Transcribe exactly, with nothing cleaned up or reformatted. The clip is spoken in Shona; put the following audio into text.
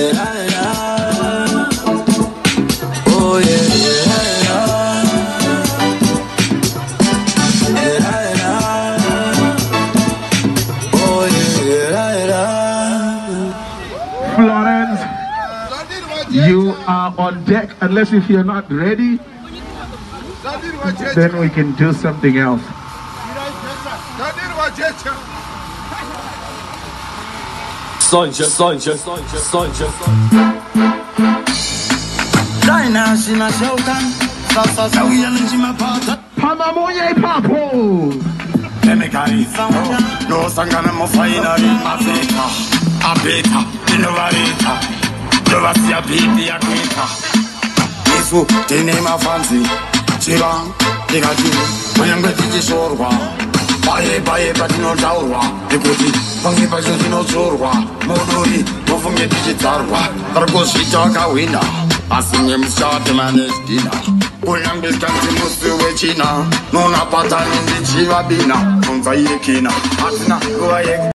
Oh yeah, yeah. Florence, you are on deck. Unless if you're not ready, then we can do something else. Sonja, sonja, sonja, sonja. Pama moye papo. No sangana mo finally Africa. Abeta, innovator. Novasia baby akita. Isu tene ma fancy. Chira, digati. Moyangwe tiji shorwa. Baye baye batino taurwa. Dekoti, pangi bajo no chorwa. Modori, mofunge tiji tarwa. Targo shita ka wina. Asinye mshate manage dinner. Moyangwe kanti musu wechina. Nona patani ndi chiva bina. Konza yekina. Atina, go aye.